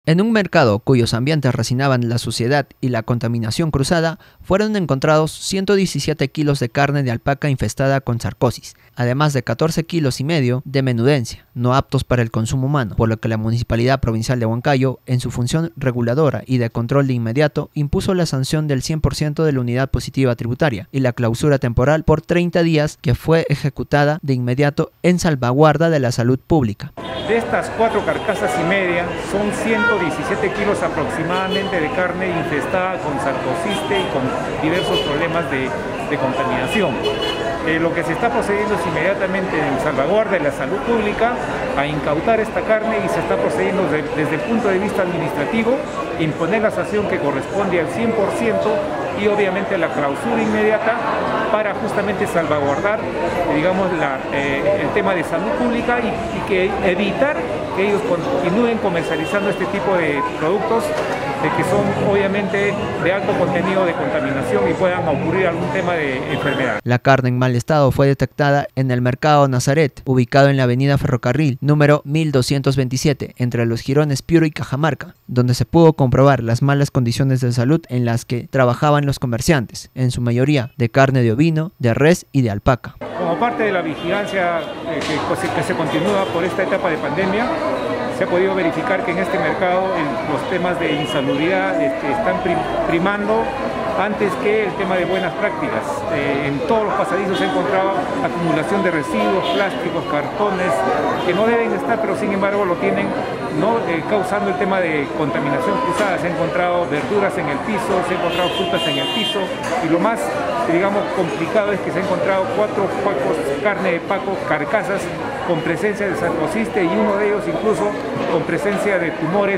En un mercado cuyos ambientes resignaban la suciedad y la contaminación cruzada, fueron encontrados 117 kilos de carne de alpaca infestada con sarcosis, además de 14,5 kilos de menudencia, no aptos para el consumo humano, por lo que la Municipalidad Provincial de Huancayo, en su función reguladora y de control de inmediato, impuso la sanción del 100% de la unidad positiva tributaria y la clausura temporal por 30 días que fue ejecutada de inmediato en salvaguarda de la salud pública. De estas 4,5 carcasas son 117 kilos aproximadamente de carne infestada con sarcociste y con diversos problemas de contaminación. Lo que se está procediendo es inmediatamente en salvaguarda de la salud pública a incautar esta carne y se está procediendo desde el punto de vista administrativo, imponer la sanción que corresponde al 100% y obviamente la clausura inmediata para justamente salvaguardar, digamos, el tema de salud pública y que evitar que ellos continúen comercializando este tipo de productos que son obviamente de alto contenido de contaminación y puedan ocurrir algún tema de enfermedad. La carne en mal estado fue detectada en el mercado Nazaret, ubicado en la avenida Ferrocarril, número 1227, entre los jirones Piura y Cajamarca, donde se pudo comprobar las malas condiciones de salud en las que trabajaban los comerciantes, en su mayoría de carne de ovino, de res y de alpaca. Como parte de la vigilancia que se continúa por esta etapa de pandemia, se ha podido verificar que en este mercado los temas de insalubridad están primando antes que el tema de buenas prácticas. En todos los pasadizos se ha encontrado acumulación de residuos, plásticos, cartones, que no deben estar, pero sin embargo lo tienen, ¿no? Causando el tema de contaminación cruzada. Se ha encontrado verduras en el piso, se ha encontrado frutas en el piso y lo más, digamos, complicado es que se ha encontrado 4 pacos, carne de paco, carcasas con presencia de sarcociste y uno de ellos incluso con presencia de tumores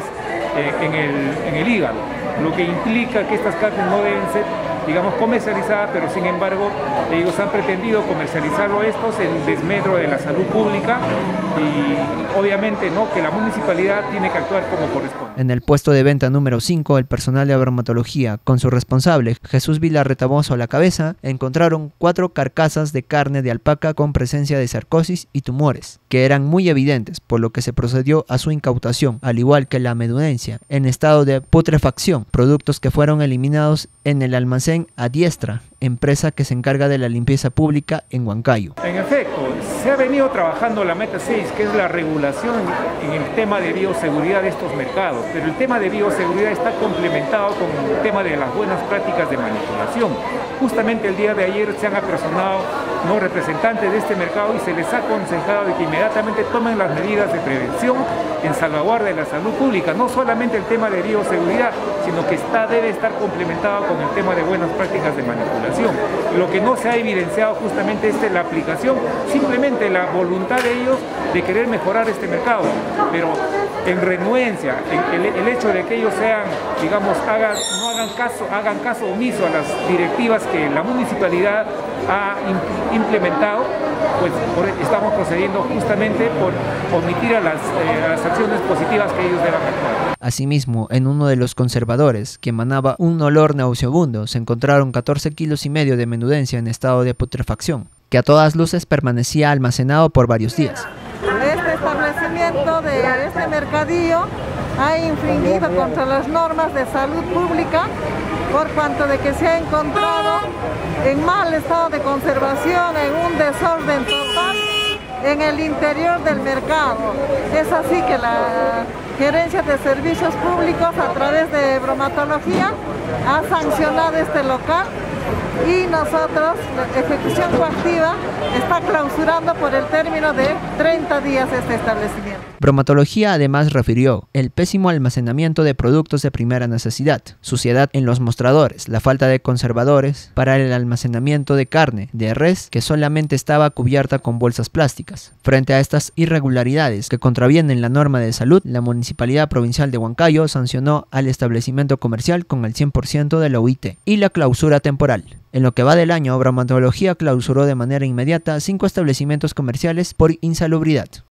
en el hígado, lo que implica que estas carnes no deben ser, digamos, comercializadas, pero sin embargo ellos han pretendido comercializarlo estos en desmedro de la salud pública y obviamente no, que la municipalidad tiene que actuar como corresponde. En el puesto de venta número 5, el personal de bromatología, con su responsable Jesús Vilarretamoso a la cabeza, encontraron 4 carcasas de carne de alpaca con presencia de sarcosis y tumores, que eran muy evidentes, por lo que se procedió a su incautación, al igual que la menudencia, en estado de putrefacción, productos que fueron eliminados en el almacén Adiestra, empresa que se encarga de la limpieza pública en Huancayo. En efecto, se ha venido trabajando la Meta 6, que es la regulación en el tema de bioseguridad de estos mercados, pero el tema de bioseguridad está complementado con el tema de las buenas prácticas de manipulación. Justamente el día de ayer se han apersonado representantes de este mercado y se les ha aconsejado de que inmediatamente tomen las medidas de prevención en salvaguarda de la salud pública, no solamente el tema de bioseguridad, sino que debe estar complementado con el tema de buenas prácticas de manipulación. Lo que no se ha evidenciado justamente es la aplicación, simplemente la voluntad de ellos de querer mejorar este mercado, pero en renuencia, el hecho de que ellos sean, digamos, hagan caso omiso a las directivas que la municipalidad ha implementado, pues estamos procediendo justamente por omitir a las acciones positivas que ellos deban actuar. Asimismo, en uno de los conservadores, que emanaba un olor nauseabundo, se encontraron 14,5 kilos de menudencia en estado de putrefacción, que a todas luces permanecía almacenado por varios días. Este establecimiento de este mercadillo ha infringido contra las normas de salud pública por cuanto de que se ha encontrado en mal estado de conservación, en un desorden total en el interior del mercado. Es así que la Gerencia de Servicios Públicos, a través de bromatología, ha sancionado este local y nosotros, la ejecución coactiva, está clausurando por el término de 30 días este establecimiento. Bromatología además refirió el pésimo almacenamiento de productos de primera necesidad, suciedad en los mostradores, la falta de conservadores para el almacenamiento de carne de res que solamente estaba cubierta con bolsas plásticas. Frente a estas irregularidades que contravienen la norma de salud, la Municipalidad Provincial de Huancayo sancionó al establecimiento comercial con el 100% de la UIT y la clausura temporal. En lo que va del año, Bromatología clausuró de manera inmediata 5 establecimientos comerciales por insalubridad.